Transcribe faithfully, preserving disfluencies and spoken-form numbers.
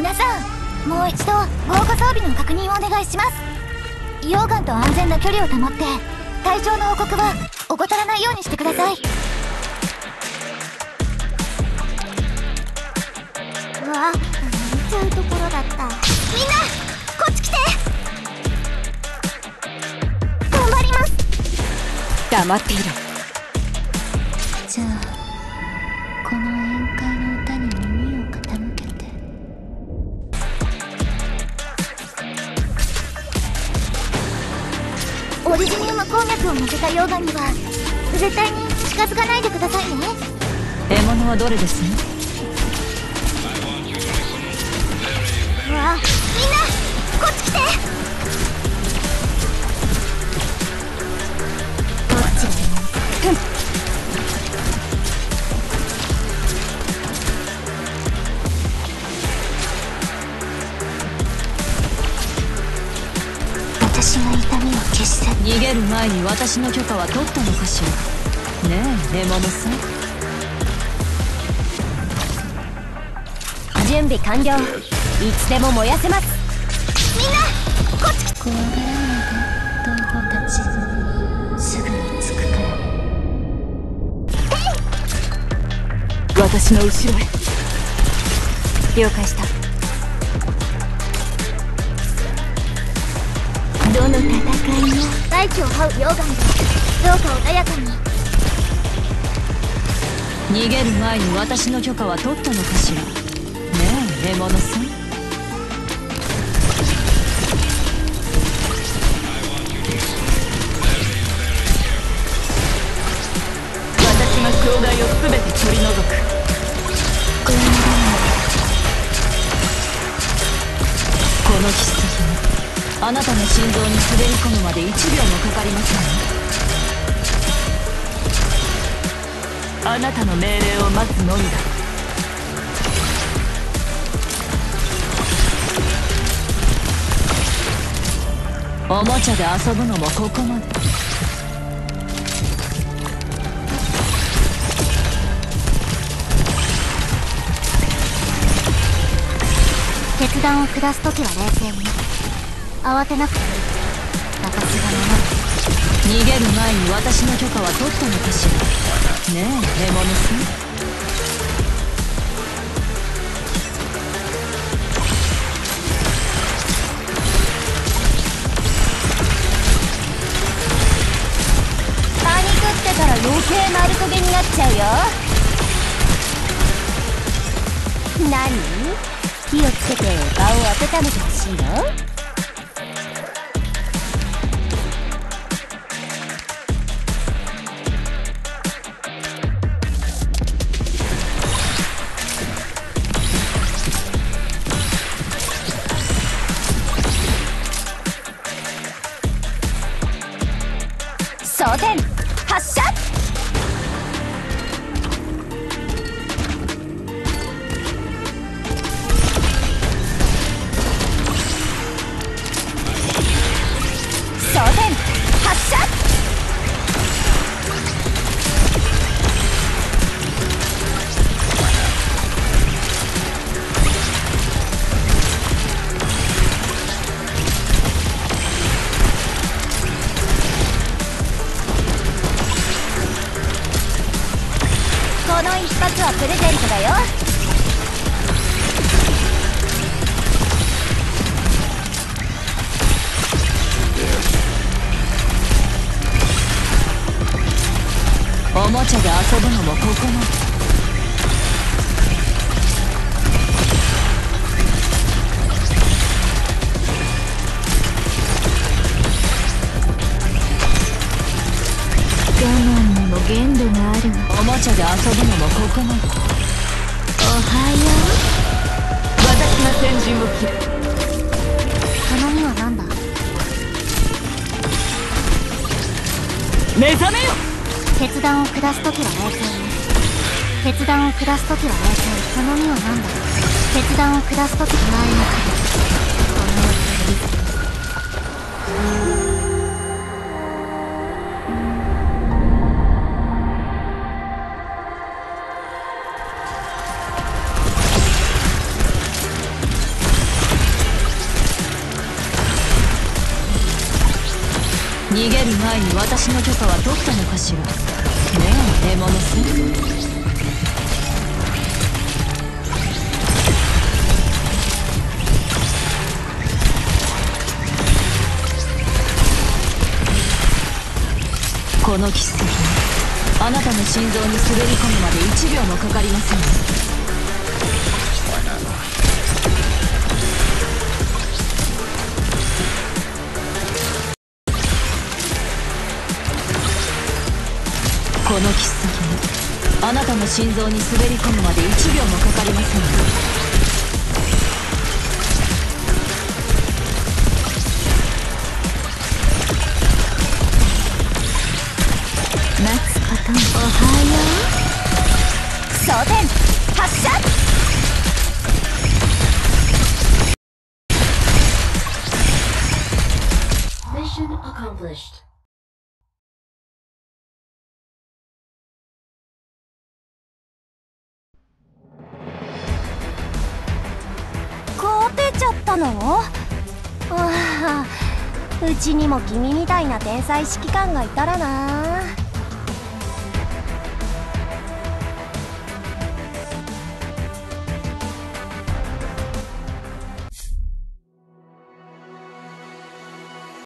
皆さん、もう一度防護装備の確認をお願いします。溶岩と安全な距離を保って、体調の報告は怠らないようにしてください。うわ、見ちゃうところだった。みんなこっち来て。頑張ります。 黙っていろ。 じゃあこの宴会の歌に耳を傾けて。オリジニウム鉱脈を乗せた溶岩には絶対に近づかないでくださいね。 獲物はどれですね。 うわ、みんなこっち来て。どっちがいい？うん。私の痛みを消して。 逃げる前に私の許可は取ったのかしら。ねえ獲物さん。 準備完了。いつでも燃やせます。みんなこっち来て。怖がらないで同胞たち、すぐに着くから。 私の後ろへ。了解した。 どの戦いも大地を這う溶岩で、どうか穏やかに。 逃げる前に私の許可は取ったのかしら。ねえ獲物さん。私が障害を全て取り除く。この切削にあなたの心臓に滑り込むまでいちびょうもかかりませんよ。あなたの命令を待つのみだ。おもちゃで遊ぶのもここまで。 決断を下すときは冷静に。慌てなくていい。私が守る。 逃げる前に私の許可は取ったのかしら。ねえ獲物さん。 パニクってたら余計丸焦げになっちゃうよ。何？火をつけて場を温めてほしいの？装填発射。装填発射。この一発はプレゼントだよ。 おもちゃで遊ぶのもここまで。 我慢にも限度があるわ。 おもちゃで遊ぶのもここまで。 おはよう。 私が先陣を切る。 頼みは何だ？ 目覚めよ。 決断を下すときは冷静に。決断を下すときは冷静に。頼みは何だ？決断を下すとき前に来る。この世に前に私の許可は取ったのかしら。ねえ獲物さん。この切っ先にあなたの心臓に滑り込むまでいちびょうもかかりません。この切っ先にあなたの心臓に滑り込むまでいちびょうもかかりません。 待つこともおはよう。装填発射。Mission accomplished。勝てちゃったの？ああ、うちにも君みたいな天才指揮官がいたらな。